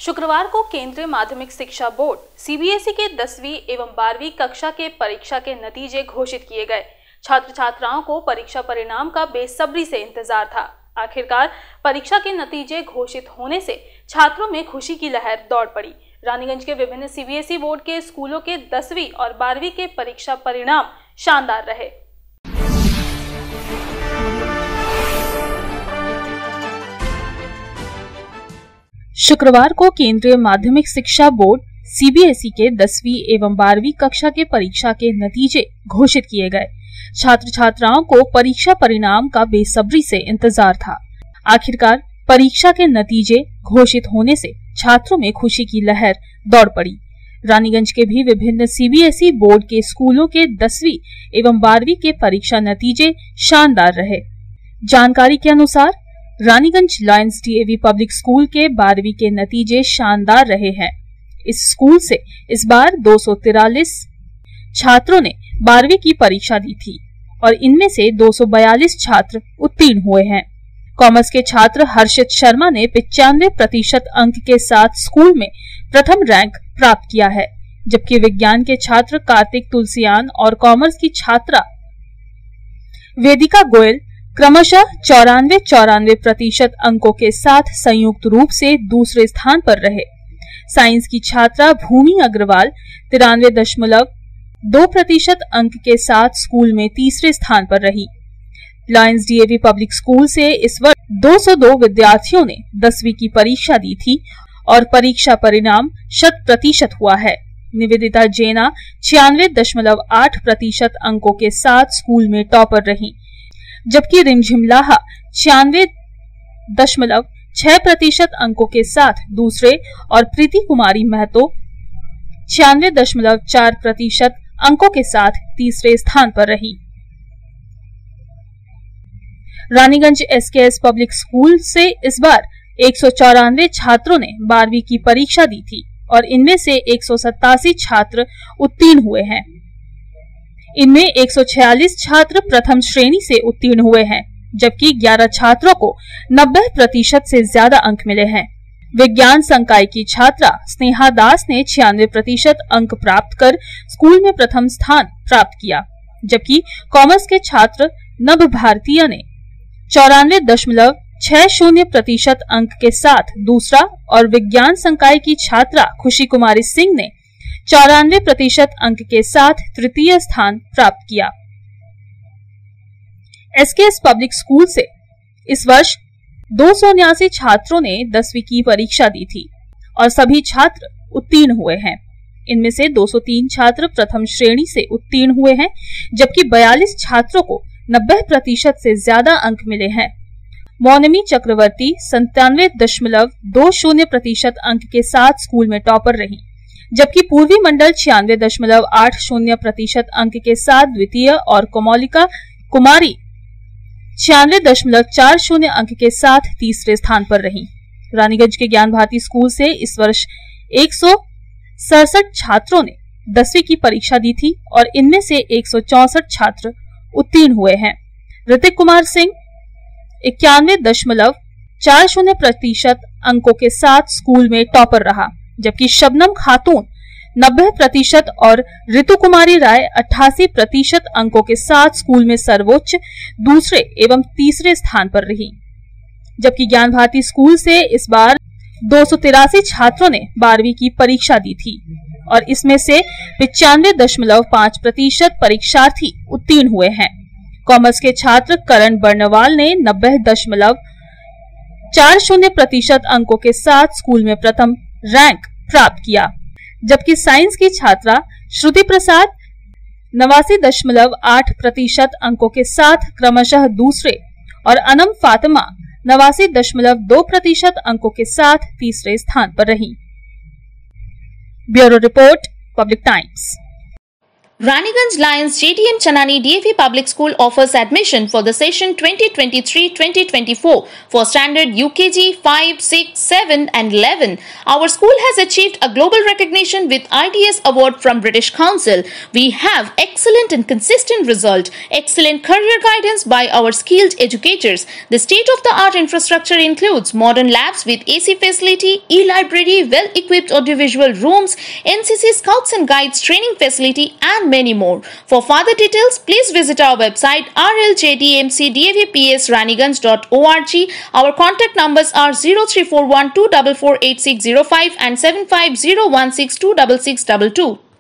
शुक्रवार को केंद्रीय माध्यमिक शिक्षा बोर्ड सीबीएसई के 10वीं एवं 12वीं कक्षा के परीक्षा के नतीजे घोषित किए गए। छात्र छात्राओं को परीक्षा परिणाम का बेसब्री से इंतजार था। आखिरकार परीक्षा के नतीजे घोषित होने से छात्रों में खुशी की लहर दौड़ पड़ी। रानीगंज के विभिन्न सीबीएसई बोर्ड के स्कूलों के 10वीं और 12वीं के परीक्षा परिणाम शानदार रहे। शुक्रवार को केंद्रीय माध्यमिक शिक्षा बोर्ड सीबीएसई के 10वीं एवं 12वीं कक्षा के परीक्षा के नतीजे घोषित किए गए। छात्र छात्राओं को परीक्षा परिणाम का बेसब्री से इंतजार था। आखिरकार परीक्षा के नतीजे घोषित होने से छात्रों में खुशी की लहर दौड़ पड़ी। रानीगंज के भी विभिन्न सीबीएसई बोर्ड के स्कूलों के 10वीं एवं 12वीं के परीक्षा नतीजे शानदार रहे। जानकारी के अनुसार Raniganj Lions DAV public school के 12वीं के नतीजे शानदार रहे हैं। इस स्कूल से इस बार 243 छात्रों ने 12वीं की परीक्षा दी थी और इनमें से 242 छात्र उत्तीर्ण हुए हैं। कॉमर्स के छात्र हर्षित शर्मा ने 95% अंक के साथ स्कूल में प्रथम रैंक प्राप्त किया है, जबकि विज्ञान के छात्र कार्तिक तुलसियान और कॉमर्स की छात्रा वेदिका गोयल क्रमशः 94% अंकों के साथ संयुक्त रूप से दूसरे स्थान पर रहे। साइंस की छात्रा भूमि अग्रवाल 93.2% अंक के साथ स्कूल में तीसरे स्थान पर रही। लॉयंस डीएवी पब्लिक स्कूल से इस वर्ष 202 विद्यार्थियों ने 10वीं की परीक्षा दी थी और परीक्षा परिणाम 100% हुआ है। निवेदिता जैना 96.8% अंकों के साथ स्कूल में टॉपर रही, जबकि रिमझिम लाहा 96.6% अंकों के साथ दूसरे और प्रीति कुमारी महतो 96.4% अंकों के साथ तीसरे स्थान पर रही। रानीगंज एसकेएस पब्लिक स्कूल से इस बार 194 छात्रों ने 12वीं की परीक्षा दी थी और इनमें से 187 छात्र उत्तीर्ण हुए हैं। इनमें 146 छात्र प्रथम श्रेणी से उत्तीर्ण हुए हैं, जबकि 11 छात्रों को 90% से ज्यादा अंक मिले हैं। विज्ञान संकाय की छात्रा स्नेहा दास ने 96% अंक प्राप्त कर स्कूल में प्रथम स्थान प्राप्त किया, जबकि कॉमर्स के छात्र नभ भारतीय ने 94.60% अंक के साथ दूसरा और विज्ञान संकाय की छात्रा खुशी कुमारी सिंह ने 94% अंक के साथ तृतीय स्थान प्राप्त किया। एसकेएस पब्लिक स्कूल से इस वर्ष 279 छात्रों ने 10वीं की परीक्षा दी थी और सभी छात्र उत्तीर्ण हुए हैं। इनमें से 203 छात्र प्रथम श्रेणी से उत्तीर्ण हुए हैं, जबकि 42 छात्रों को 90% से ज्यादा अंक मिले हैं। मौनमी चक्रवर्ती 97.20% अंक के साथ स्कूल में टॉपर रही, जबकि पूर्वी मंडल 96.80% अंक के साथ द्वितीय और कोमोलिका कुमारी 96.40 अंक के साथ तीसरे स्थान पर रही। रानीगंज के ज्ञान भारती स्कूल से इस वर्ष 167 छात्रों ने 10वीं की परीक्षा दी थी और इनमें से 164 छात्र उत्तीर्ण हुए हैं। ऋतिक कुमार सिंह 91.40% अंकों के साथ स्कूल में टॉपर रहा, जबकि शबनम खातून 90% और ऋतु कुमारी राय 88% अंकों के साथ स्कूल में सर्वोच्च दूसरे एवं तीसरे स्थान पर रही। जबकि ज्ञान भारती स्कूल से इस बार 283 छात्रों ने 12वीं की परीक्षा दी थी और इसमें से 95.5% परीक्षार्थी उत्तीर्ण हुए हैं। कॉमर्स के छात्र करण बर्नवाल ने 90.40% अंकों के साथ स्कूल में प्रथम रैंक प्राप्त किया, जबकि साइंस की छात्रा श्रुति प्रसाद 89.8% अंकों के साथ क्रमशः दूसरे और अनम फातिमा 89.2% अंकों के साथ तीसरे स्थान पर रही। Bureau report, Public Times. Raniganj Lions JDM Chanani DAV Public School offers admission for the session 2023-2024 for standard UKG 5, 6, 7 and 11. Our school has achieved a global recognition with IDS Award from British Council. We have excellent and consistent result, excellent career guidance by our skilled educators. The state-of-the-art infrastructure includes modern labs with AC facility, e-library, well-equipped audiovisual rooms, NCC Scouts and Guides training facility and many more. For further details, please visit our website rljdmcdavps.raniganj.org. Our contact numbers are 0341 244 8605 and 75016 26622.